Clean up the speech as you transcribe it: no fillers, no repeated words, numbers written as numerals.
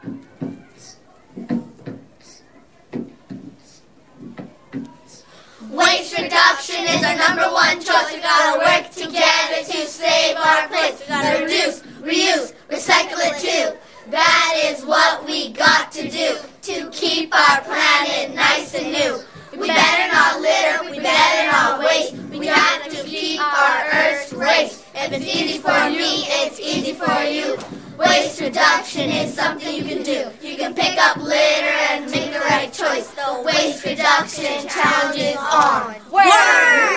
Waste reduction is our #1 choice. We gotta work together to save our place. We gotta reduce, reuse, recycle it too. That is what we got to do to keep our planet nice and new. We better not litter, we better not waste. We have to keep our Earth's race. If it's easy for me, it's easy for you. Waste reduction is something you can do. You can pick up litter and make the right choice. The waste reduction challenge is on. Word!